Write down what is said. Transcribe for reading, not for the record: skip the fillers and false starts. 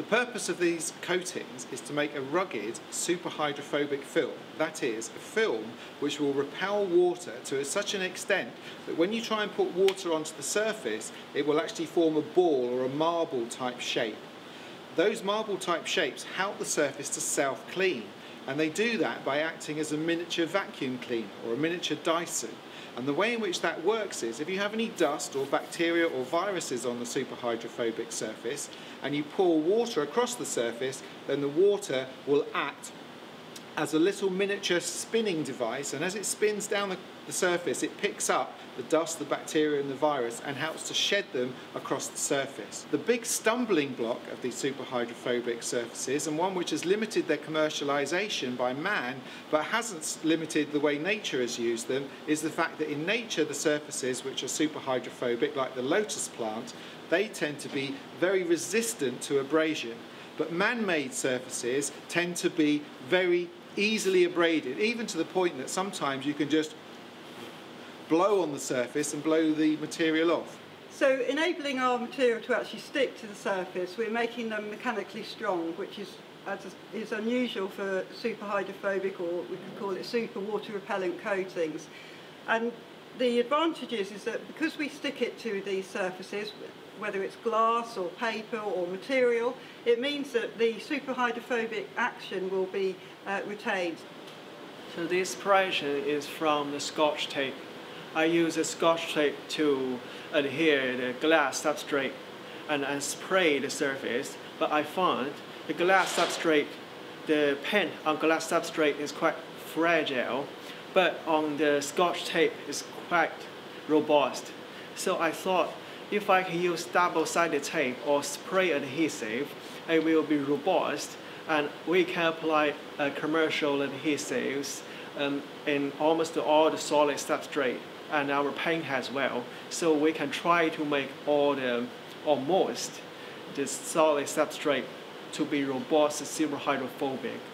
The purpose of these coatings is to make a rugged, super hydrophobic film. That is, a film which will repel water to such an extent that when you try and put water onto the surface, it will actually form a ball or a marble type shape. Those marble type shapes help the surface to self-clean, and they do that by acting as a miniature vacuum cleaner or a miniature Dyson. And the way in which that works is, if you have any dust or bacteria or viruses on the superhydrophobic surface and you pour water across the surface, then the water will act as a little miniature spinning device, and as it spins down the surface, it picks up the dust, the bacteria and the virus and helps to shed them across the surface. The big stumbling block of these superhydrophobic surfaces, and one which has limited their commercialization by man but hasn't limited the way nature has used them, is the fact that in nature the surfaces which are superhydrophobic, like the lotus plant, they tend to be very resistant to abrasion. But man-made surfaces tend to be very easily abraded, even to the point that sometimes you can just blow on the surface and blow the material off. So enabling our material to actually stick to the surface, we're making them mechanically strong, which is unusual for super hydrophobic, or we could call it super water repellent coatings. And the advantage is that because we stick it to these surfaces, whether it's glass or paper or material, it means that the super hydrophobic action will be retained. So the inspiration is from the Scotch tape. I use a Scotch tape to adhere the glass substrate and spray the surface, but I found the glass substrate, the pen on glass substrate is quite fragile, but on the Scotch tape is quite robust. So I thought if I can use double-sided tape or spray adhesive, it will be robust, and we can apply commercial adhesives in almost all the solid substrate and our paint as well. So we can try to make almost the solid substrate to be robust, super hydrophobic.